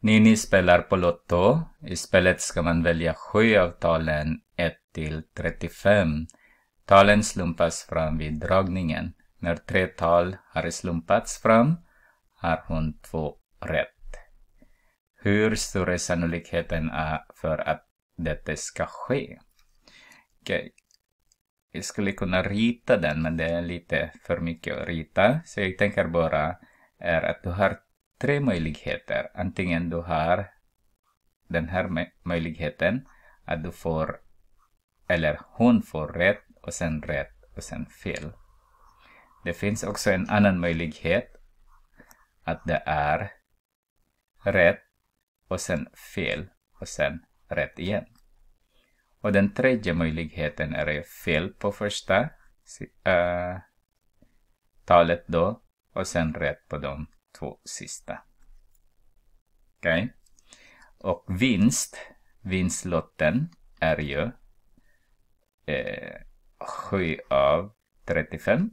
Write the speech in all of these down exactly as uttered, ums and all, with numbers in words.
Nini spelar på Lotto. I spelet ska man välja sju av talen ett till trettiofem. Talen slumpas fram vid dragningen. När tre tal har slumpats fram har hon två rätt. Hur stor är sannolikheten är för att detta ska ske? Okej. Okay. Jag skulle kunna rita den, men det är lite för mycket att rita. Så jag tänker bara är att du har tre möjligheter. Antingen du har den här möjligheten att du får, eller hon får rätt och sen rätt och sen fel. Det finns också en annan möjlighet att det är rätt och sen fel och sen rätt igen. Och den tredje möjligheten är fel på första äh, talet då och sen rätt på de två sista. Okej. Okay. Och vinst, vinstlotten är ju eh, sju av trettiofem.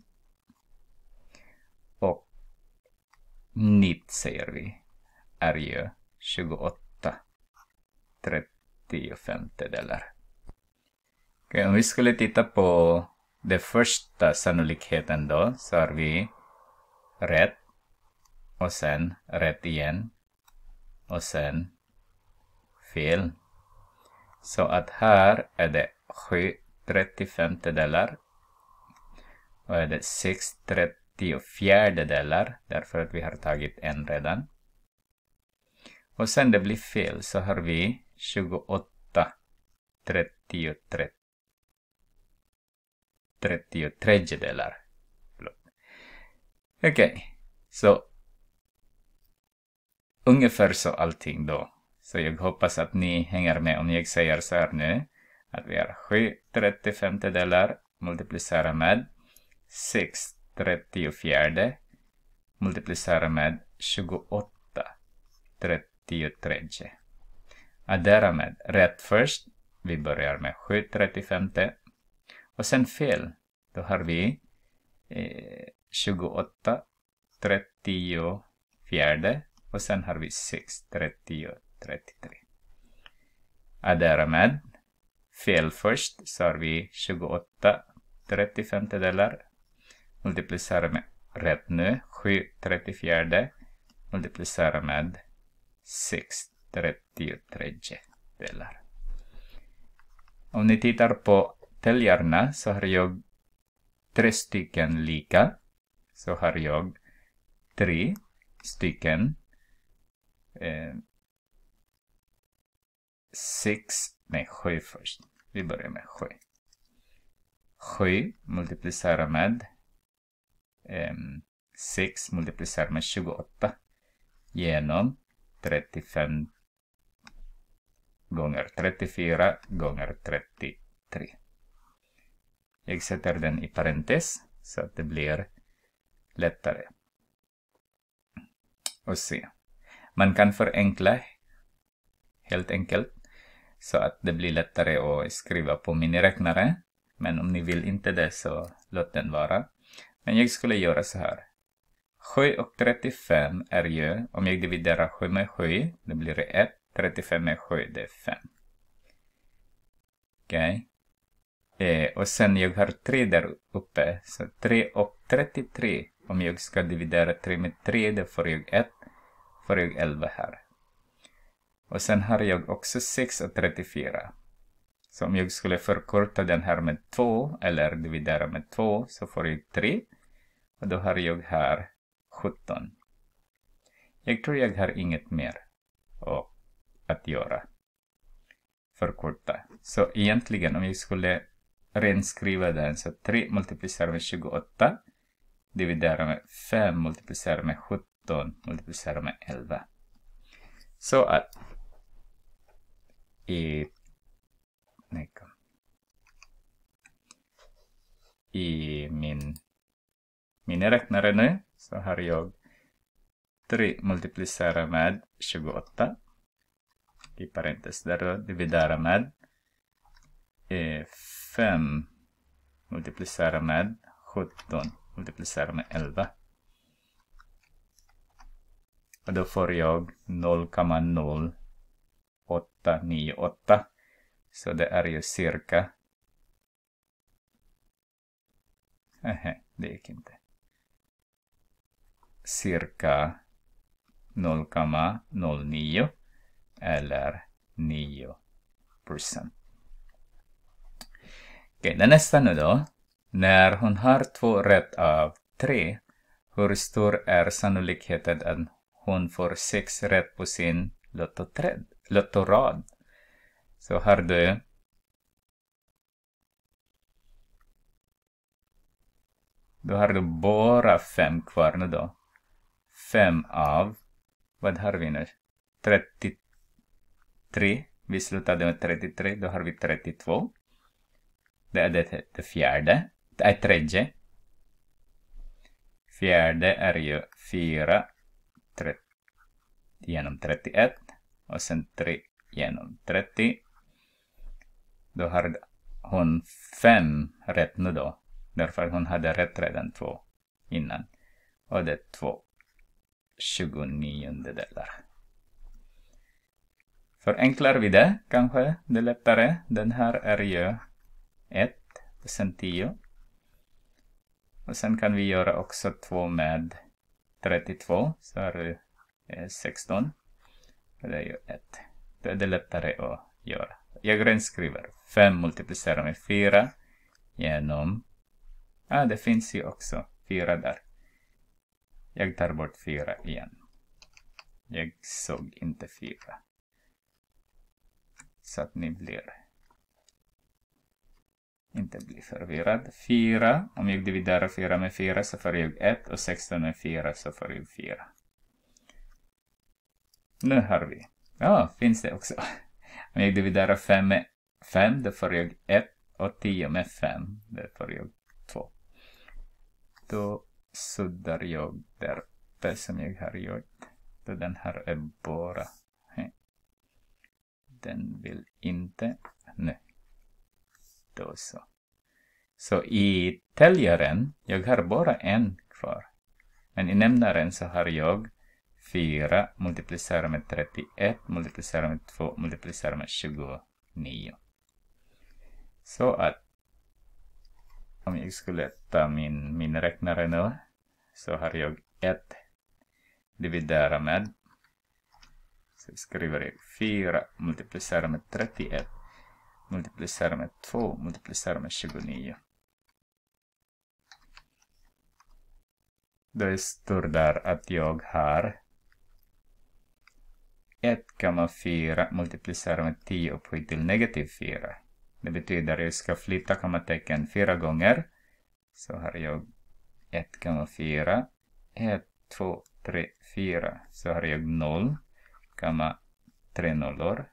Och nitt säger vi är ju tjugoåtta trettiofemtedelar. Okay, om vi skulle titta på den första sannolikheten då, så har vi rätt och sen rätt igen och sen fel. Så att här är det sju trettiofemtedelar och är det sex trettiofjärdedelar därför att vi har tagit en redan. Och sen det blir fel så har vi tjugoåtta trettiotre trettiotredjedelar. Okej, okay. Så ungefär så allting då. Så jag hoppas att ni hänger med om jag säger så här nu. Att vi har sju trettiofemtedelar multiplicera med sex trettiofjärde multiplicera med tjugoåtta trettiotredje. Addera med rätt först. Vi börjar med sju trettiofemte. Och sen fel. Då har vi eh, tjugoåtta trettiofjärde. Och sen har vi sex trettio trettiotre. Addera med fel först. Så har vi tjugoåtta trettiofemtedelar. Multiplicera med rätt nu. sju trettiofjärde. Multiplicera med sex trettiotre delar. Om ni tittar på täljarna så har jag tre stycken lika. Så har jag tre stycken eh, sex, nej sju först. Vi börjar med sju. sju multiplicera med eh, sex multiplicera med tjugoåtta genom trettiofem gånger trettiofyra gånger trettiotre. Jag sätter den i parentes så att det blir lättare att se. Man kan förenkla helt enkelt så att det blir lättare att skriva på miniräknare. Men om ni vill inte det så låt den vara. Men jag skulle göra så här. sju och trettiofem är ju, om jag dividerar sju med sju, det blir det ett. trettiofem med sju, det är fem. Okej. Okay. Eh, och sen jag har tre där uppe. Så tre och trettiotre. Om jag ska dividera tre med tre, då får jag ett. Får jag elva här. Och sen har jag också sex och trettiofyra. Så om jag skulle förkorta den här med två, eller dividera med två, så får jag tre. Och då har jag här sjutton. Jag tror jag har inget mer och att göra. Förkorta. Så egentligen om jag skulle renskriva den så tre multiplicerar med tjugoåtta. Dividera med fem multiplicerar med sjutton multiplicerar med elva. Så att i, nej, i min miniräknare nu så har jag tre multiplicerar med tjugoåtta. I parentes där då dividera med eh, fem multiplicera med sjutton multiplicera med elva. Och då får jag noll komma noll åtta nio åtta. Så det är ju cirka. Nej, det gick inte. Cirka noll komma noll nio eller nio procent. Okej, den nästa nu då. När hon har två rätt av tre, hur stor är sannolikheten att hon får sex rätt på sin lottoträd, lottorad? Så har du Då har du bara fem kvar nu då. Fem av, vad har vi nu? trettiotre. Vi slutade med trettiotre, då har vi trettiotvå. Det är det, det fjärde. Det är tredje. Fjärde är ju fyra genom trettioett. Och sen tre genom trettio. Då har hon fem rätt nu då. Därför hon hade rätt redan två innan. Och det är två tjugoniondelar. Förenklar vi det kanske det är lättare. Den här är ju ett och sen tio. Och sen kan vi göra också två med trettiotvå. Så är det sexton. Och det är ju ett. Det är det lättare att göra. Jag renskriver fem multiplicerar med fyra genom. Ja, ah, det finns ju också fyra där. Jag tar bort fyra igen. Jag såg inte fyra. Så att ni blir inte blir förvirrad. fyra. Om jag dividerar fyra med fyra så får jag ett. Och sexton med fyra så får jag fyra. Nu har vi. Ja, finns det också. Om jag dividerar fem med fem, då får jag ett. Och tio med fem, då får jag två. Då suddar jag där uppe som jag har gjort. Då den här är bara. Den vill inte. Nej. Då så. Så i täljaren, jag har bara en kvar. Men i nämnaren så har jag fyra multiplicerat med trettioett, multiplicerat med två, multiplicerat med tjugonio. Så att om jag skulle ta min, min räknare nu så har jag ett dividera med. Så skriver jag fyra multiplicerat med trettioett, multiplicerat med två, multiplicerat med tjugonio. Det står där att jag har ett komma fyra multiplicerat med tio upphöjt till negativ fyra. Det betyder att jag ska flytta kommatecken fyra gånger. Så har jag ett komma fyra. ett, två, tre, fyra. Så har jag noll komma tre nollor.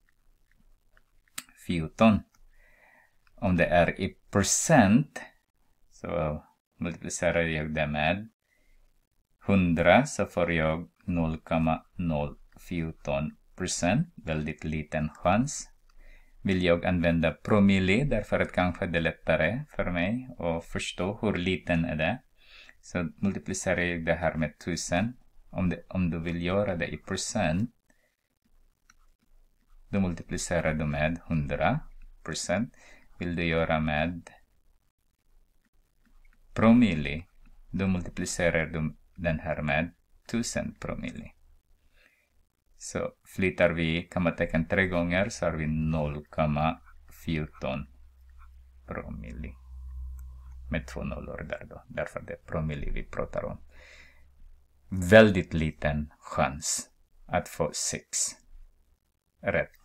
fjorton. Om det är i procent så multiplicerar jag det med hundra så får jag noll komma noll fjorton procent. Väldigt liten chans. Vill jag använda promille därför att kanske det är lättare för mig att förstå hur liten är det. Så multiplicerar jag det här med tusen. Om, det, om du vill göra det i procent, då multiplicerar du med hundra procent. Vill du göra med promille, då multiplicerar du den här med tusen promille. Så flyttar vi kommatecken tre gånger så har vi noll komma fjorton promille. Med två nollor där då. Därför det är promille vi pratar om. Väldigt liten chans att få sex rätt